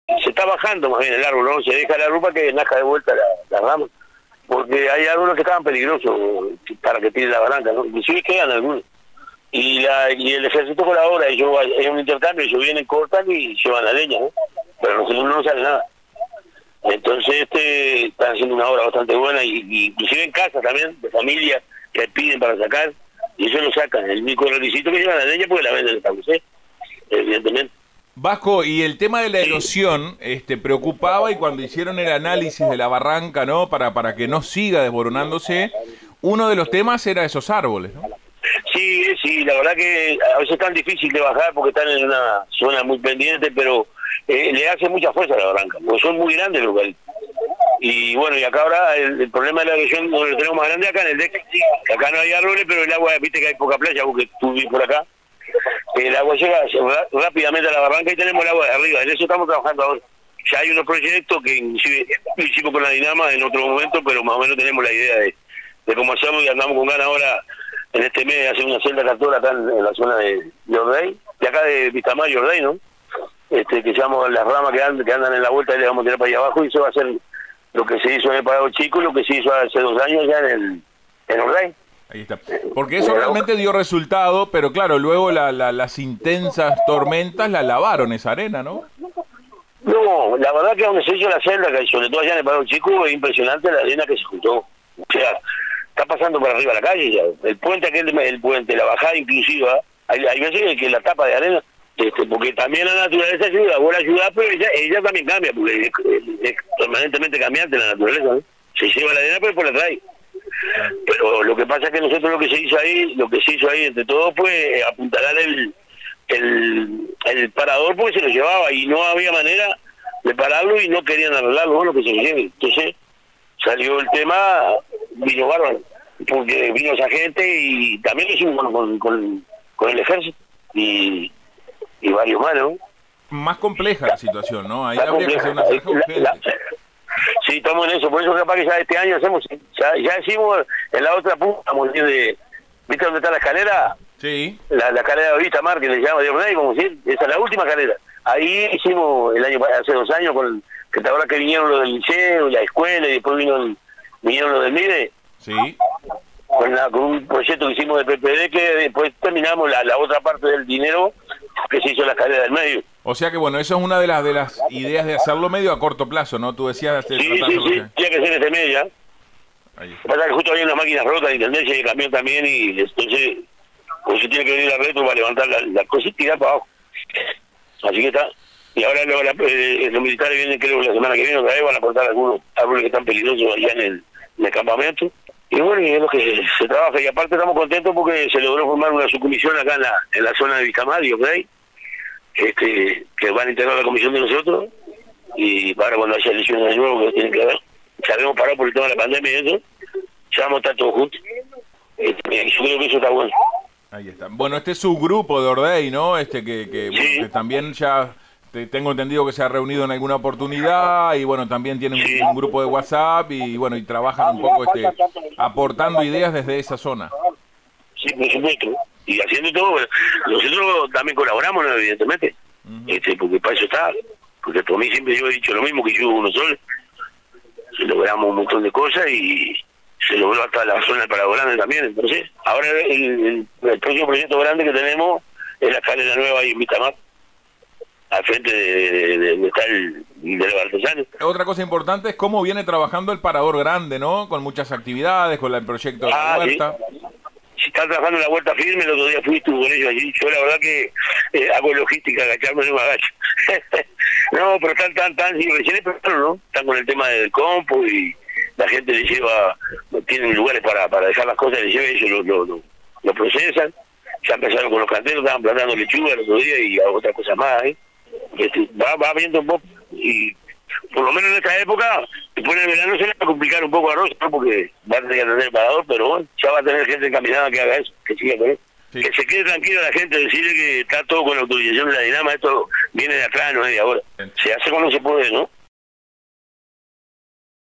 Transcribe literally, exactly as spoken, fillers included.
se está bajando más bien el árbol, ¿no? Se deja la rupa que nazca de vuelta la, la rama, porque hay árboles que estaban peligrosos para que tire la barranca, ¿no? Inclusive quedan algunos. Y, la, y el ejército colabora, ellos, es un intercambio, ellos vienen, cortan y llevan la leña, ¿no? Pero a nosotros no nos sale nada. Entonces este están haciendo una obra bastante buena, y, y inclusive en casa también, de familia, que piden para sacar, y ellos lo sacan. El único requisito que llevan la leña porque la venden en San José, evidentemente. Vasco, y el tema de la erosión, sí, este, preocupaba, y cuando hicieron el análisis de la barranca, ¿no? Para, para que no siga desboronándose, uno de los temas era esos árboles, ¿no? Sí, sí, la verdad que a veces es tan difícil de bajar porque están en una zona muy pendiente, pero eh, le hace mucha fuerza a la barranca, porque son muy grandes los lugares. Y bueno, y acá ahora el, el problema de la erosión donde lo tenemos más grande acá en el D E C. Acá no hay árboles, pero el agua, viste que hay poca playa, porque tú vives por acá. El agua llega rápidamente a la barranca y tenemos el agua de arriba. En eso estamos trabajando ahora. Ya hay unos proyectos que inclusive hicimos con la Dinama en otro momento, pero más o menos tenemos la idea de, de cómo hacemos, y andamos con ganas ahora en este mes de hacer una celda tractora acá en, en la zona de, de Ordey, de acá de Vistamar y Ordey, ¿no? Este, que llamo las ramas que andan, que andan en la vuelta, y le vamos a tirar para allá abajo, y eso va a ser lo que se hizo en el Parado Chico y lo que se hizo hace dos años ya en el en Ordey. Ahí está. Porque eso realmente dio resultado, pero claro, luego la, la, las intensas tormentas la lavaron esa arena, ¿no? No, la verdad que donde se hizo la celda, que sobre todo allá en el Parado Chico, es impresionante la arena que se juntó. O sea, está pasando por arriba la calle ya. El puente aquel, el puente, la bajada inclusiva, hay, hay veces que la tapa de arena, este, porque también la naturaleza ayuda, vos la ayudás, pero ella, ella también cambia, porque es, es, es permanentemente cambiante la naturaleza, ¿no? Se lleva la arena, pero después la trae. Pero lo que pasa es que nosotros lo que se hizo ahí, lo que se hizo ahí entre todos fue apuntalar el, el, el parador, porque se lo llevaba y no había manera de pararlo y no querían arreglarlo, bueno, que se lo lleve. Entonces salió el tema, vino bárbaro, porque vino esa gente y también lo hicimos con, con, con, con el ejército y, y varios más, ¿no? Más compleja la situación, ¿no? Ahí habría que hacer una zanja urgente. Sí, estamos en eso, por eso capaz que ya este año hacemos, ya, ya hicimos en la otra punta, vamos a decir, de, ¿viste dónde está la escalera? Sí. La, la escalera de Vistamar, que le llama de Ordey, vamos a decir, esa es la última escalera. Ahí hicimos el año hace dos años, con que te acuerdas que vinieron los del liceo, la escuela, y después vino el, vinieron los del MIDE. Sí. Con, la, con un proyecto que hicimos de P P D, que después terminamos la, la otra parte del dinero que se hizo en la escalera del medio. O sea que bueno, eso es una de las de las ideas de hacerlo medio a corto plazo, ¿no? Tú decías... Sí, sí, sí, sí, tiene que ser este mes ya. Lo que pasa es que justo había unas máquinas rotas de intendencia y el camión también, y entonces pues se tiene que venir a retro para levantar la, la cosa y tirar para abajo. Así que está. Y ahora lo, la, eh, los militares vienen, creo, la semana que viene otra vez, van a cortar algunos árboles que están peligrosos allá en el, en el campamento. Y bueno, y es lo que se, se trabaja. Y aparte estamos contentos porque se logró formar una subcomisión acá en la, en la zona de Vistamar y Ordey, este, que van a integrar la comisión de nosotros, y para cuando haya elecciones de nuevo que tienen que haber, ya habíamos parado por el tema de la pandemia y eso, ya vamos a estar todos juntos. Este, yo creo que eso está bueno. Ahí está. Bueno, este es su grupo de Ordey, ¿no? Este que, que, sí, bueno, que también ya te, tengo entendido que se ha reunido en alguna oportunidad, y bueno, también tienen sí. un, un grupo de WhatsApp, y bueno, y trabajan un poco este aportando ideas desde esa zona. Sí, por supuesto. Y haciendo todo, bueno, nosotros también colaboramos, ¿no? Evidentemente, uh-huh. este, porque para eso está. Porque por mí siempre yo he dicho lo mismo, que yo uno solo, se logramos un montón de cosas y se logró hasta la zona del Parado Grande también. Entonces, ahora el, el, el próximo proyecto grande que tenemos es la escalera nueva ahí en Vistamar, al frente de, de, de, de está el de los artesanos. Otra cosa importante es cómo viene trabajando el Parador Grande, ¿no? Con muchas actividades, con el proyecto de ah, la huerta. Sí. Si están trabajando en la huerta firme, el otro día fui estuve con ellos allí. Yo la verdad que eh, hago logística, agacharme no me agacho. No, pero están tan, tan, sí, recién empezaron, ¿no? Están con el tema del compo y la gente les lleva, tienen lugares para, para dejar las cosas, les lleva, ellos lo, lo, lo, lo procesan. Ya empezaron con los canteros, estaban plantando lechuga el otro día y otras cosas más, ¿eh? Este, va, va viendo un poco, y por lo menos en esta época, después en el verano se le va a complicar un poco a Rosa, ¿no? Porque va a tener que atender el parador, pero bueno, ya va a tener gente encaminada que haga eso, que siga con eso. Sí. Que se quede tranquilo la gente, decirle que está todo con la autorización de la Dinama, esto viene de atrás, no es de ahora. Sí. Se hace cuando se puede, ¿no?